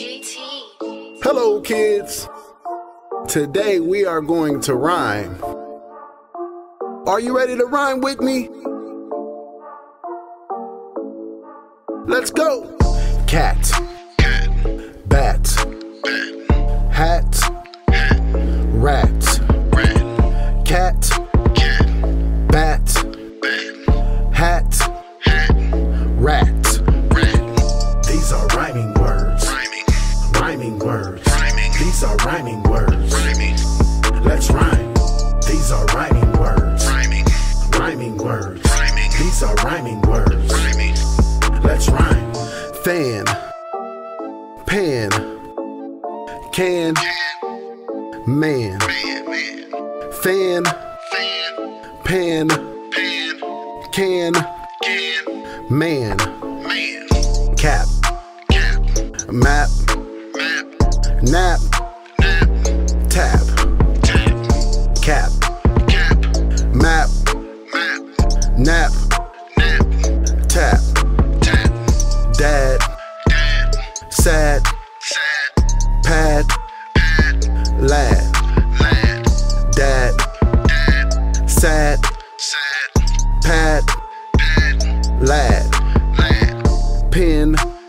Hello kids! Today we are going to rhyme. Are you ready to rhyme with me? Let's go! Cat, bat, hat, rat, cat, bat, hat, rat. These are rhyming words. Rhyming words. These are rhyming words. Let's rhyme. These are rhyming words. Rhyming words. These are rhyming words. Let's rhyme. Fan, pan, can, man. Fan, pan, can, man. Cap, map, nap, tap. Cap, map, nap, tap. Dad, sad, pad, lad. Dad, sad, pad, lad. Pin,